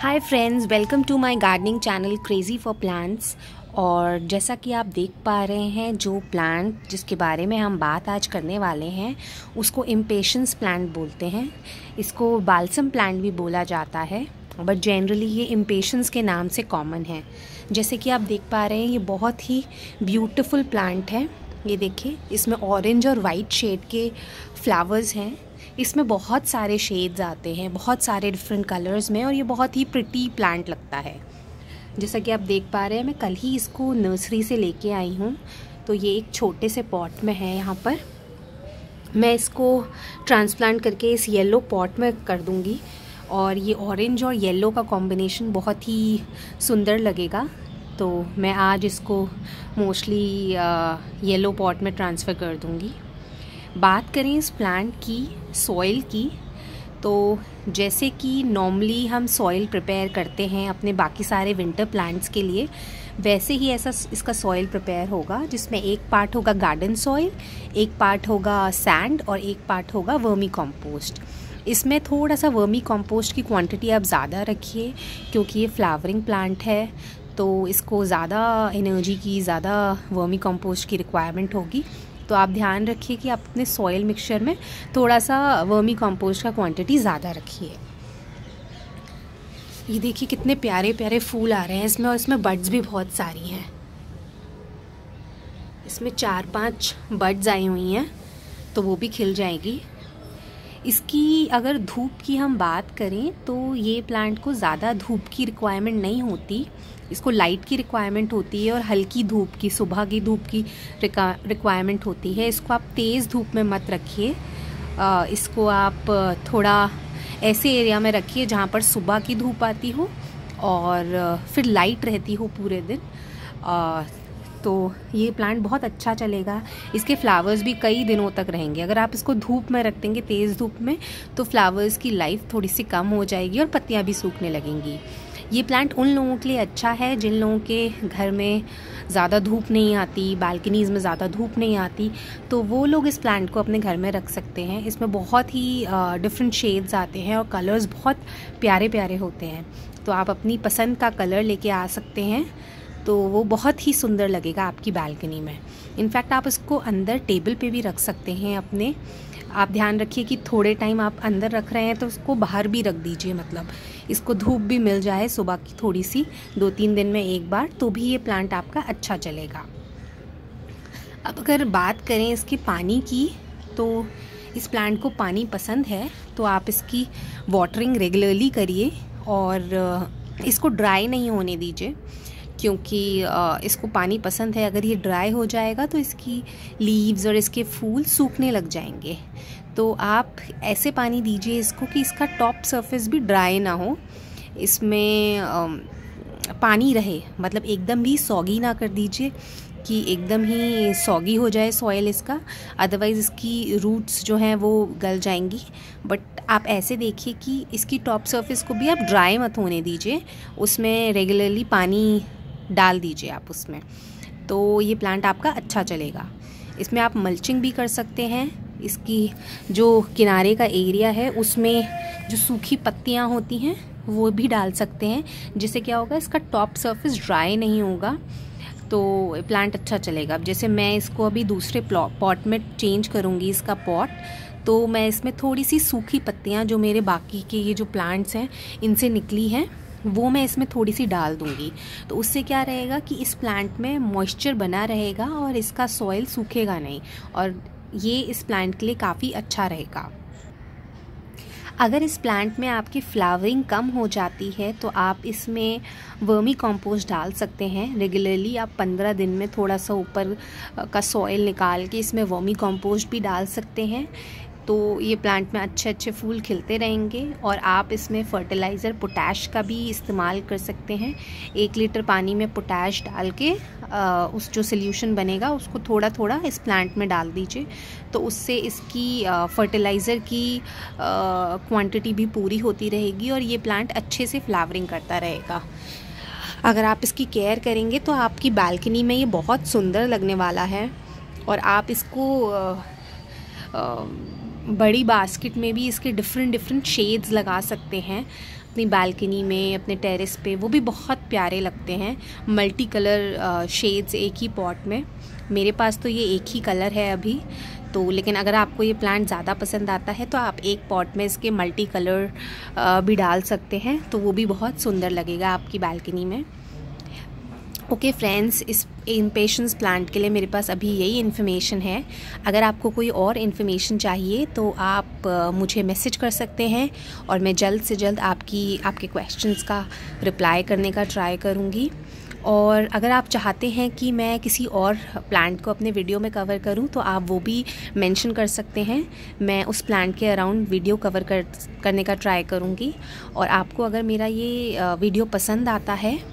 Hi friends, welcome to my gardening channel crazy for plants. और जैसा कि आप देख पा रहे हैं, जो प्लांट जिसके बारे में हम बात आज करने वाले हैं उसको इम्पेशंस प्लांट बोलते हैं। इसको बाल्सम प्लांट भी बोला जाता है, बट जनरली ये इम्पेशंस के नाम से कॉमन है। जैसे कि आप देख पा रहे हैं, ये बहुत ही ब्यूटीफुल प्लांट है। ये देखिए, इसमें ऑरेंज और वाइट शेड के फ्लावर्स हैं। इसमें बहुत सारे शेड्स आते हैं, बहुत सारे डिफरेंट कलर्स में, और ये बहुत ही प्रिटी प्लांट लगता है। जैसा कि आप देख पा रहे हैं, मैं कल ही इसको नर्सरी से लेके आई हूँ। तो ये एक छोटे से पॉट में है। यहाँ पर मैं इसको ट्रांसप्लांट करके इस येलो पॉट में कर दूँगी, और ये ऑरेंज और येलो का कॉम्बिनेशन बहुत ही सुंदर लगेगा। तो मैं आज इसको मोस्टली येलो पॉट में ट्रांसफ़र कर दूँगी। बात करें इस प्लांट की सॉइल की, तो जैसे कि नॉर्मली हम सॉइल प्रिपेयर करते हैं अपने बाकी सारे विंटर प्लांट्स के लिए, वैसे ही ऐसा इसका सॉइल प्रिपेयर होगा, जिसमें एक पार्ट होगा गार्डन सॉइल, एक पार्ट होगा सैंड और एक पार्ट होगा वर्मी कंपोस्ट। इसमें थोड़ा सा वर्मी कंपोस्ट की क्वांटिटी आप ज़्यादा रखिए, क्योंकि ये फ्लावरिंग प्लांट है, तो इसको ज़्यादा एनर्जी की, ज़्यादा वर्मी कंपोस्ट की रिक्वायरमेंट होगी। तो आप ध्यान रखिए कि आप अपने सॉइल मिक्सचर में थोड़ा सा वर्मी कंपोस्ट का क्वांटिटी ज़्यादा रखिए। ये देखिए कितने प्यारे प्यारे फूल आ रहे हैं इसमें, और इसमें बड्स भी बहुत सारी हैं। इसमें 4-5 बड्स आई हुई हैं, तो वो भी खिल जाएगी। इसकी अगर धूप की हम बात करें, तो ये प्लांट को ज़्यादा धूप की रिक्वायरमेंट नहीं होती। इसको लाइट की रिक्वायरमेंट होती है और हल्की धूप की, सुबह की धूप की रिक्वायरमेंट होती है। इसको आप तेज़ धूप में मत रखिए। इसको आप थोड़ा ऐसे एरिया में रखिए जहाँ पर सुबह की धूप आती हो और फिर लाइट रहती हो पूरे दिन। तो ये प्लांट बहुत अच्छा चलेगा। इसके फ्लावर्स भी कई दिनों तक रहेंगे। अगर आप इसको धूप में रख देंगे, तेज़ धूप में, तो फ्लावर्स की लाइफ थोड़ी सी कम हो जाएगी और पत्तियां भी सूखने लगेंगी। ये प्लांट उन लोगों के लिए अच्छा है जिन लोगों के घर में ज़्यादा धूप नहीं आती, बालकनीज़ में ज़्यादा धूप नहीं आती, तो वो लोग इस प्लांट को अपने घर में रख सकते हैं। इसमें बहुत ही डिफरेंट शेड्स आते हैं और कलर्स बहुत प्यारे प्यारे होते हैं। तो आप अपनी पसंद का कलर लेके आ सकते हैं, तो वो बहुत ही सुंदर लगेगा आपकी बालकनी में। इनफैक्ट आप इसको अंदर टेबल पे भी रख सकते हैं अपने। आप ध्यान रखिए कि थोड़े टाइम आप अंदर रख रहे हैं तो उसको बाहर भी रख दीजिए, मतलब इसको धूप भी मिल जाए सुबह की थोड़ी सी, 2-3 दिन में एक बार, तो भी ये प्लांट आपका अच्छा चलेगा। अब अगर बात करें इसके पानी की, तो इस प्लांट को पानी पसंद है, तो आप इसकी वाटरिंग रेगुलरली करिए और इसको ड्राई नहीं होने दीजिए, क्योंकि इसको पानी पसंद है। अगर ये ड्राई हो जाएगा तो इसकी लीव्स और इसके फूल सूखने लग जाएंगे। तो आप ऐसे पानी दीजिए इसको कि इसका टॉप सरफेस भी ड्राई ना हो, इसमें पानी रहे, मतलब एकदम भी सॉगी ना कर दीजिए कि एकदम ही सॉगी हो जाए सॉइल इसका, अदरवाइज़ इसकी रूट्स जो हैं वो गल जाएंगी। बट आप ऐसे देखिए कि इसकी टॉप सरफेस को भी आप ड्राई मत होने दीजिए, उसमें रेगुलरली पानी डाल दीजिए आप उसमें, तो ये प्लांट आपका अच्छा चलेगा। इसमें आप मल्चिंग भी कर सकते हैं। इसकी जो किनारे का एरिया है उसमें जो सूखी पत्तियां होती हैं वो भी डाल सकते हैं, जिससे क्या होगा, इसका टॉप सरफेस ड्राई नहीं होगा, तो प्लांट अच्छा चलेगा। अब जैसे मैं इसको अभी दूसरे पॉट में चेंज करूँगी इसका पॉट, तो मैं इसमें थोड़ी सी सूखी पत्तियाँ जो मेरे बाकी के ये जो प्लांट्स हैं इनसे निकली हैं, वो मैं इसमें थोड़ी सी डाल दूंगी। तो उससे क्या रहेगा कि इस प्लांट में मॉइस्चर बना रहेगा और इसका सॉइल सूखेगा नहीं, और ये इस प्लांट के लिए काफ़ी अच्छा रहेगा। अगर इस प्लांट में आपकी फ्लावरिंग कम हो जाती है, तो आप इसमें वर्मी कंपोस्ट डाल सकते हैं रेगुलरली। आप 15 दिन में थोड़ा सा ऊपर का सॉइल निकाल के इसमें वर्मी कंपोस्ट भी डाल सकते हैं, तो ये प्लांट में अच्छे अच्छे फूल खिलते रहेंगे। और आप इसमें फर्टिलाइज़र पोटैश का भी इस्तेमाल कर सकते हैं। 1 लीटर पानी में पोटैश डाल के उस जो सोल्यूशन बनेगा उसको थोड़ा थोड़ा इस प्लांट में डाल दीजिए, तो उससे इसकी फर्टिलाइज़र की क्वांटिटी भी पूरी होती रहेगी और ये प्लांट अच्छे से फ्लावरिंग करता रहेगा। अगर आप इसकी केयर करेंगे तो आपकी बालकनी में ये बहुत सुंदर लगने वाला है, और आप इसको बड़ी बास्केट में भी इसके डिफरेंट शेड्स लगा सकते हैं अपनी बालकनी में, अपने टेरेस पे, वो भी बहुत प्यारे लगते हैं। मल्टी कलर शेड्स एक ही पॉट में। मेरे पास तो ये एक ही कलर है अभी तो, लेकिन अगर आपको ये प्लांट ज़्यादा पसंद आता है तो आप एक पॉट में इसके मल्टी कलर भी डाल सकते हैं, तो वो भी बहुत सुंदर लगेगा आपकी बालकनी में। ओके फ्रेंड्स, इस इम्पेशंस प्लांट के लिए मेरे पास अभी यही इन्फॉर्मेशन है। अगर आपको कोई और इन्फॉर्मेशन चाहिए तो आप मुझे मैसेज कर सकते हैं और मैं जल्द से जल्द आपके क्वेश्चंस का रिप्लाई करने का ट्राई करूँगी। और अगर आप चाहते हैं कि मैं किसी और प्लांट को अपने वीडियो में कवर करूं तो आप वो भी मेंशन कर सकते हैं। मैं उस प्लांट के अराउंड वीडियो कवर करने का ट्राई करूंगी। और आपको अगर मेरा ये वीडियो पसंद आता है